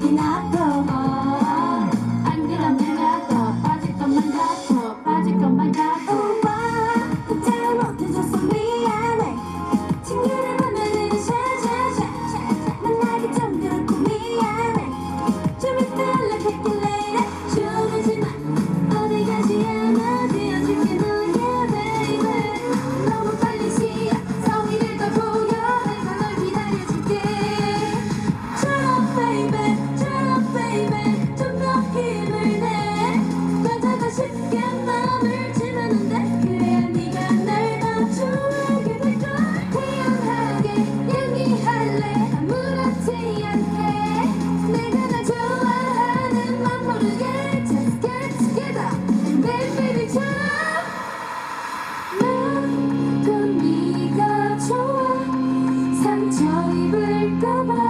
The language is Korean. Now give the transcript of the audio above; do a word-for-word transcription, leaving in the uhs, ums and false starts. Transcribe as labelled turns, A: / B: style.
A: 기분이 나빠. 안 그러면 나도 빠질 것만 같아, 빠질 것만 같아. 오빠 잘못해줘서 미안해. 친구를 보면은 샤샤샤 만나기 좀 그렇고 미안해. 좀 이따 연락할게 later. 조르지마 어디 가지 않아. 되어줄게 너야 baby. 너무 빨리 시야 성의를 더 보여해서 널 기다려줄게. Turn up baby, turn up baby. 좀 더 힘을 내. 가자가 쉽게 맘을 치면 안 돼. 그래야 네가 날 더 좋아하게 될걸. 태연하게 연기할래. 아무렇지 않게 내가 날 좋아하는 맘 모르게 Just get together baby baby처럼. 난또 네가 좋아. 상처 입을까봐